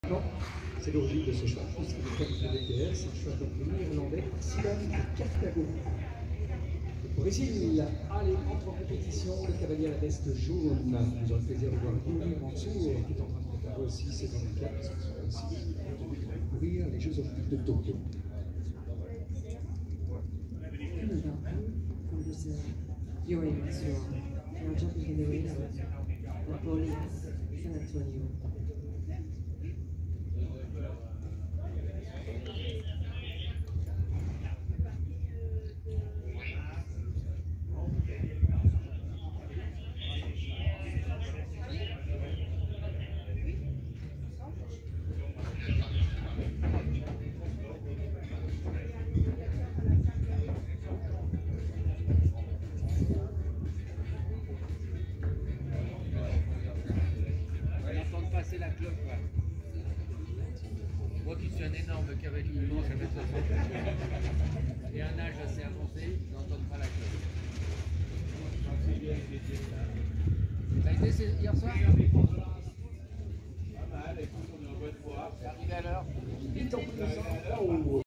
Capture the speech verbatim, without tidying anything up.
Non, c'est l'origine de ce cheval, puisqu'il est comme le D T R, c'est le cheval d'emprunt irlandais, Simon de Carthago. Au Brésil, allez, entre en compétition, le cavalier à la veste jaune. Vous aurez le plaisir de voir Yuri Mansour, qui est en train de préparer aussi ses handicaps, parce qu'ils sont aussi de découvrir les Jeux Olympiques de Tokyo. Yuri Mansour, now jumping in the ring at Napoli, San Antonio. Passer la clope, quoi. Moi qui suis un énorme cavalier immense à mettre et un âge assez avancé, n'entends pas la clope. Ça a été hier soir? Arrivé à l'heure.